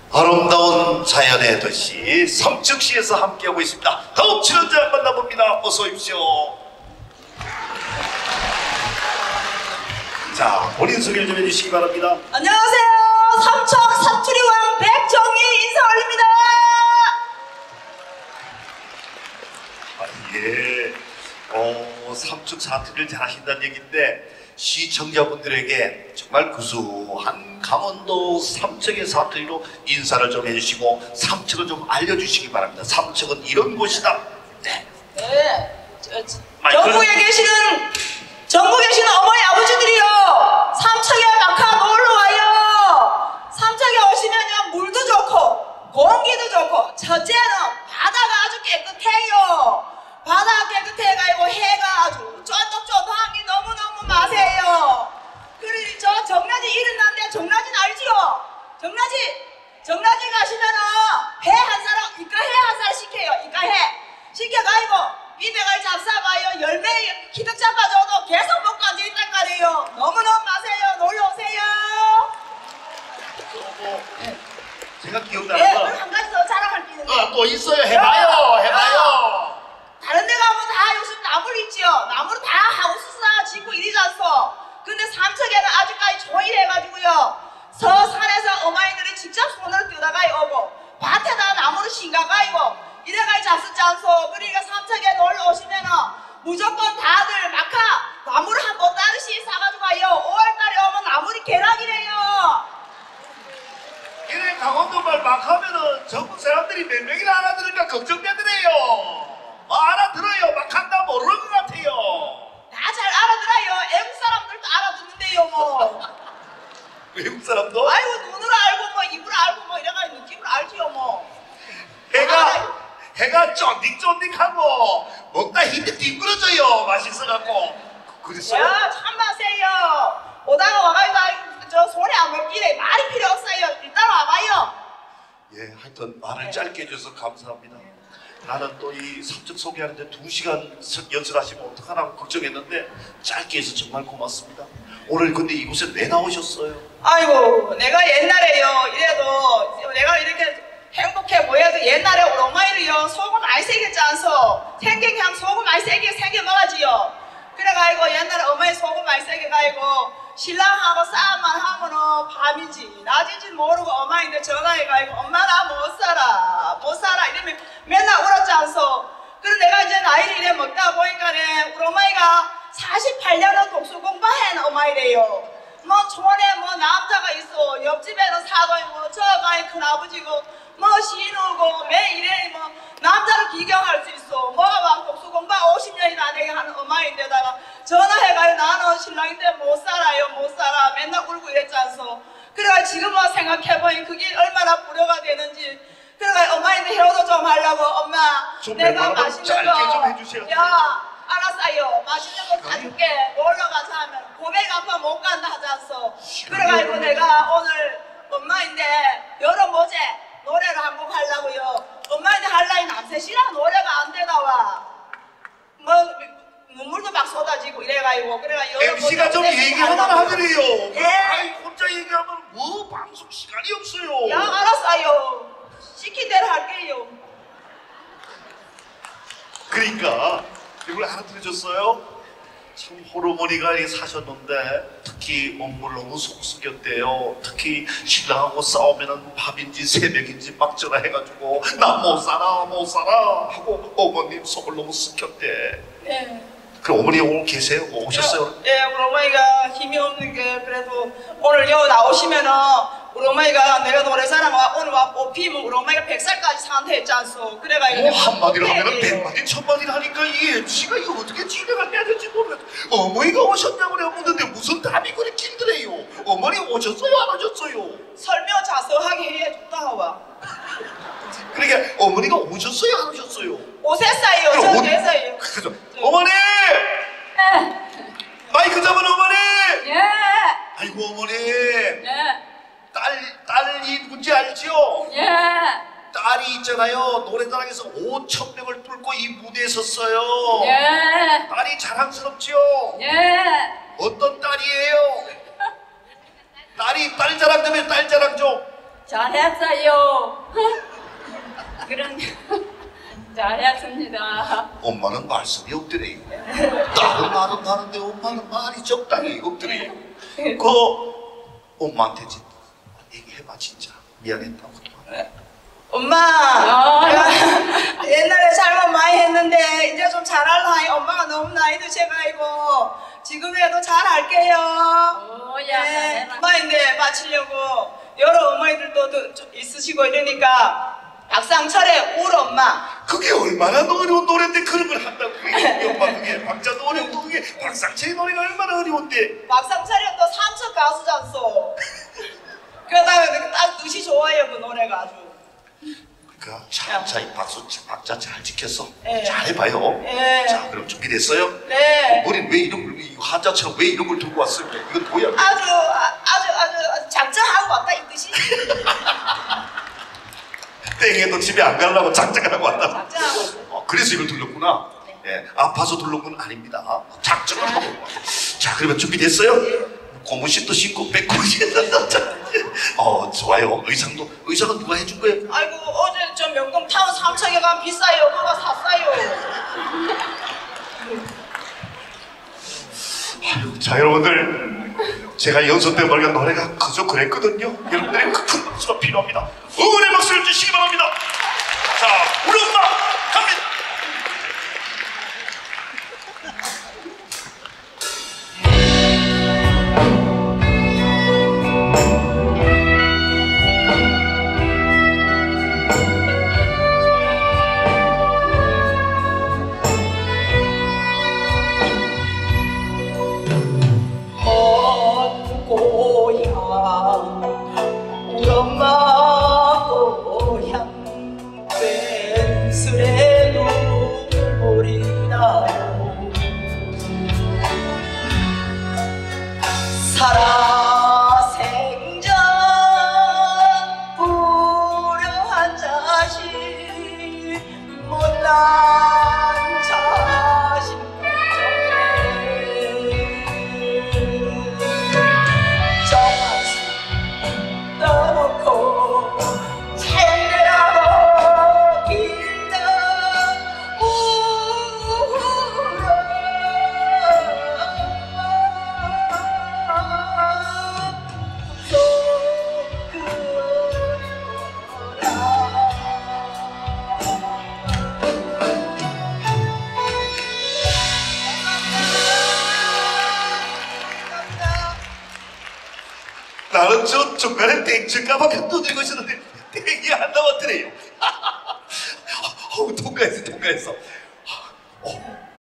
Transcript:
아름다운 자연의 도시 삼척시에서 함께하고 있습니다. 다음 출연자 만나봅니다. 어서 오십시오. 자, 본인 소개를 좀 해주시기 바랍니다. 안녕하세요. 삼척 사투리왕 백정희 인사 올립니다. 예, 삼척 사투리를 잘하신다는 얘기인데 시청자분들에게 정말 구수한 강원도 삼척의 사투리로 인사를 좀 해주시고 삼척을 좀 알려주시기 바랍니다. 삼척은 이런 곳이다. 네. 전국에 계시는 어머니 아버지들이요, 삼척에 막하 놀러 와요. 삼척에 오시면요, 물도 좋고 공기도 좋고 첫째는 바다가 아주 깨끗해요. 바다가 깨끗해가지고 해가 아주 쫀득쫀득하니 너무너무 마세요. 그리고 저 정라지 일어났는데 정라진 알지요? 정라지 가시면은 회 한 사람, 이까회 한 살 시켜요. 이까회 시켜가지고 비벼갈 잡사봐요. 열매 기득 잡아줘도 계속 먹고 앉아있단 말이에요. 너무너무 마세요. 놀러오세요. 제가 기억나는 거 한 가지 더 자랑할 게 있는데 또 있어요. 해봐요. 다른 데 가면 다 요즘 나물 있지요. 나무를 다 하우스나 짓고 이러지 않소. 근데 삼척에는 아직까지 조일해가지고요, 서산에서 어머니들이 직접 손으로 뜯어가 오고 밭에다 나무를 심가가지고 이래가지고 잡숫지 않소. 그러니까 삼척에 놀러 오시면은 무조건 다들 막하 나무를 한 보따리씩 싸가지고 가요. 5월달에 오면 나물이 개락이래요. 이래 강원도말 막 하면은 전국 사람들이 몇 명이나 알아들으니까 걱정되더래요. 알아들어요. 막 한다 모르는 것 같아요. 다 잘 알아들어요. 애국 사람들도 알아듣는데요 뭐. 외국 사람도? 아이고 눈으로 알고 뭐 입으로 알고 뭐 이래가지고 느낌으로 알지요 뭐. 해가 쫀득쫀득하고 먹다 힘이 뒹굴어져요. 맛있어갖고. 그랬어요? 야 참마세요. 오다가 와가지고 저 소리 안 먹기래. 말이 필요 없어요. 일단 와봐요. 예, 하여튼 말을 짧게 해줘서 감사합니다. 나는 또 이 삼척 소개하는데 2시간 연설하시면 어떡하나 걱정했는데 짧게 해서 정말 고맙습니다. 오늘 근데 이곳에 왜 나오셨어요? 아이고 내가 옛날에요 이래도 내가 이렇게 행복해 보여도 옛날에 우리 어머니를요 속을 많이 새겼지 않소. 생경향 속을 많이 새겨 먹어지요. 그래가지고 옛날에 어머니 속을 많이 새겨가지고 신랑하고 싸움만 하면은 밤인지 낮인지 모르고 어머니한테 전화해가지고 엄마 나 못 살아 이러면 맨날 울었지 않소. 그래서 내가 이제 나이를 이래 먹다 보니까는 우리 어머니가 48년을 독수 공부한 어머니래요. 뭐 촌에 뭐 남자가 있어. 옆집에는 사돈이고 저가의 큰아버지고 뭐 시누고 매 이래 뭐 남자를 기경할 수 있어. 뭐가 막 독수 공부 50년이나 되게 하는 어머니인데다가 전화해가지고 나는 신랑인데 못 살아 맨날 울고 이랬지 않소. 그래가 지금 와 생각해보니 그게 얼마나 불효가 되는지. 그래가 어머니한테 효도 좀 하려고 엄마 내가 맛있는 거 좀 해주세요. 야 알았어요. 맛있는 거 사줄게. 놀러 가자 하면 고백 아파 못 간다 하지 않소. 그래가지고 내가 오늘 엄마인데 열어보제 노래를 한 곡 하려고요. 엄마한테 할라니 남셋이랑 노래가 안 되나와. 뭐 눈물도 막 쏟아지고 이래가지고 그래가 MC가 좀 얘기 하나 하더래요. 예. 아이 혼자 얘기하면 뭐 방송 시간이 없어요. 야 알았어요. 시킨 대로 할게요. 그러니까 이걸 알아들으셨어요? 참 호르몬이가 이렇게 사셨는데 특히 업무를 너무 속 썩였대요. 특히 신랑하고 싸우면은 밤인지 새벽인지 막 전화해가지고 나 못 살아 하고 어머님 속을 너무 썩였대. 네. 그럼 어머니 오늘 계세요? 오셨어요? 예, 우리 어머니가 힘이 없는 게 그래도 오늘 여기 나오시면은 우리 어머니가 내가 노래 잘하면 오늘 와 뽑히면 우리 어머니가 100살까지 산다 했지 않소. 그래가지고 뭐 한마디로 하면은 100마디 1000마디를 하니까 이 MC가 이거 어떻게 진행을 해야 될지 모르겠어. 어머니가 오셨냐고 내가 묻는데 무슨 답이 그리 길더래요. 어머니 오셨어요? 안 오셨어요? 설명 자세하게 해줬다 하와. 그러니까 어머니가 오셨어요? 안 오셨어요? 오셨어요. 그럼 저 계세요. 그죠? 어머니! 예. 마이크 잡은 어머니! 예. 아이고 어머니 예. 딸이 누군지 알죠? 예. 딸이 있잖아요. 노래자랑에서 5,000명을 뚫고 이 무대에 섰어요. 예. 딸이 자랑스럽죠? 예. 어떤 딸이에요? 딸 자랑 좀 해요. 딸 자랑 좀. 잘했어요. 그런 잘했습니다. 엄마는 말씀이 없더래요. 다른 말은 많은데 엄마는 말이 적당히 없더래요. 그 엄마한테 진짜 얘기해봐 진짜 미안했다고. 엄마, 내가 옛날에 잘못 많이 했는데 이제 좀 잘할라. 엄마가 너무 나이 드셔가지고 지금이라도 잘할게요. 오야 잘해라. 엄마인데 바치려고 여러 어머니들도 좀 있으시고 이러니까 박상철의 울 엄마. 그게 얼마나 어려운 노래인데 그런 걸 한다고. 우리 엄마 그게 박자도 어렵고 그게 박상철의 노래가 얼마나 어려운데. 박상철이 또 삼척 가수잖소. 그러다가 딱 뜻이 좋아요 그 노래가 아주. 그러니까 참 박자 잘 지켰어. 예. 잘해봐요. 예. 자 그럼 준비됐어요? 네. 우린 왜 이런 걸 한자처럼 왜 이런 걸 들고 왔을까? 이건 뭐야? 아주 작정하고 왔다 이 뜻이. 땡에도 집에 안 가려고 작정하고 왔다. 작정하고. 그래서 이걸 둘렀구나. 예, 아파서 둘른 건 아닙니다. 작정을 하고. 자, 그러면 준비됐어요? 고무신도 신고 백고 신는다. 좋아요. 의상은 누가 해준 거예요? 아이고 어제 저 명동 타운 삼척에 가면 비싸요. 그거 샀어요. 자, 여러분들 제가 연습 때 말한 노래가 그저 그랬거든요. 여러분들의 큰 박수가 필요합니다. 응원의 박수를 주시기 바랍니다. 자, 우리 엄마 갑니다. 우리 엄마 고향 웬술에 눈물이 나요. 살아생전 불효한 자식 못난 자식 정말 떠놓고 살느라고 길다 나는 저 중간에 땡칠까봐 편도 들고 있었는데 땡이 안 나왔더래요. 통과했어.